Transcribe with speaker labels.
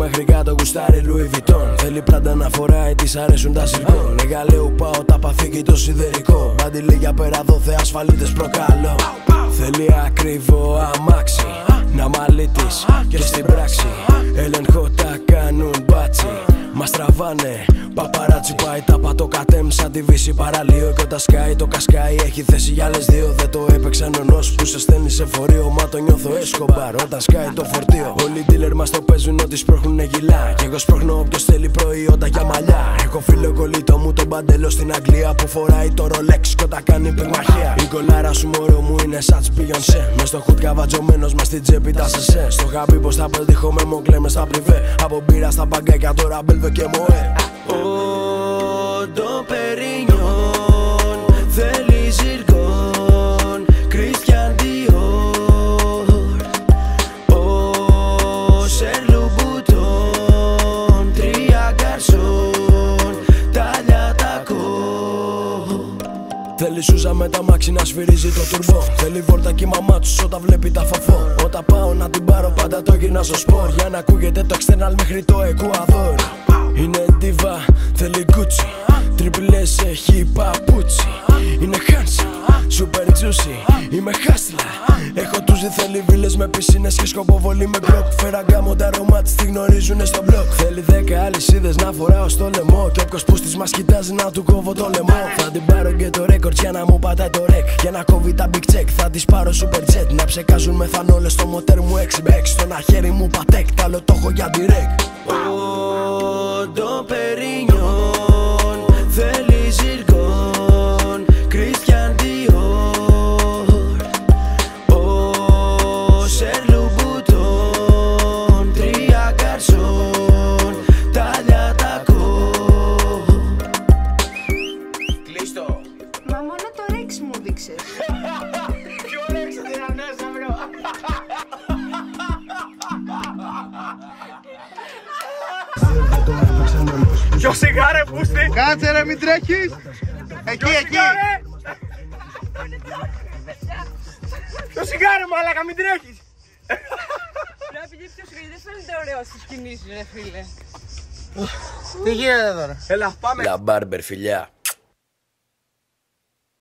Speaker 1: μέχρι κάτω γουστάρει Louis Vuitton. Θέλει πάντα να φοράει, της αρέσουν τα σιρκόν. Μεγαλαίου πάω τα παθήκη το σιδερικό. Μπαντιλή για πέρα δόθε ασφαλίτες προκαλώ. Θέλει ακριβό αμάξι, να μαλίτης και στην πράξη. Έλεγχο τα κάνουν μπάτσι. Μας τραβάνε, παπαράτσι πάει τα πατοκατέμ σαν τη Βύση παραλίο. Και όταν σκάει το κασκάι έχει θέση για άλλες δύο. Δεν το έπαιξαν ο νος που σε στέλνει σε φορείο. Μα το νιώθω Εσκομπάρ όταν σκάει το φορτίο. Όλοι οι dealer μας το παίζουν ότι σπρώχνουνε γυλά. Κι εγώ σπρώχνω όποιος θέλει προϊόντα για μαλλιά. Έχω φίλο κολλήτο μου τον Παντελό στην Αγγλία που φοράει το Rolex κι όταν κάνει πυγμαχία. Η κολάρα σου μωρό μου είναι σαν της Beyoncé. Μες στο χουτ καβατζωμένος μες στην τσέπη τα σεσέ. Στο χαμπί πως θα πετύχω με μοκλέμες στα πριβέ. Από μπύρα στα μπαγκάκια τώρα μπέλβε και μοέ. Το Περινιόν θέλει ζυρκόν, Christian Dior. Σερλου μπουτόν, 3 γκαρσόν, τάλια τακό. Θέλει σούζα με τα μάξι να σφυρίζει το τουρμπό. Θέλει βόλτα κι η μαμά τους όταν βλέπει τα φαφό. Όταν πάω να την πάρω πάντα το γυρνά στο σπορ. Για να ακούγεται το external μέχρι το Εκουαδόρ. Είναι diva, θέλει Gucci. Τριπλές έχει παπούτσι. Είναι handsome, super juicy. Είμαι hustler. Έχω τούζι, θέλει βίλες με πισίνες και σκοποβολή με μπλοκ. Φέρα γκάμο τα αρώμα της τη γνωρίζουνε στο μπλοκ. Θέλει 10 αλυσίδες να φοράω στο λαιμό. Κι όποιος πούστης μας κοιτάζει να του κόβω το λαιμό. Θα την πάρω και το ρέκορτ για να μου πατάει το ρεκ. Για να κόβει τα big check θα τις πάρω super jet. Να ψεκάζουν μεθανόλες στο μοτέρ μου 6-back. Στο ένα χέρι μου πατέκ, τ' άλλο το έχω για direct. Το Περινιόν θέλει ζυρκόν, Christian Dior. Σερλου μπουτόν, 3 γκαρσόν, τάλια τακό. Κλείστο.
Speaker 2: Μα μόνο το ρεξ μου δείξες.
Speaker 3: Ποιο ρεξ δεν ανέσα βρω. Ποιο σιγάρε πούστη.
Speaker 4: Κάτσε ρε μην τρέχεις. Εκεί, εκεί.
Speaker 3: Ποιο σιγάρε μαλάκα μην τρέχεις.
Speaker 5: Να πηγαίνει πιο σιγά, δεν φαίνεται ωραίο στις κινήσεις ρε φίλε.
Speaker 4: Τι γίνεται τώρα.
Speaker 3: Έλα πάμε.
Speaker 1: La Barber φιλιά.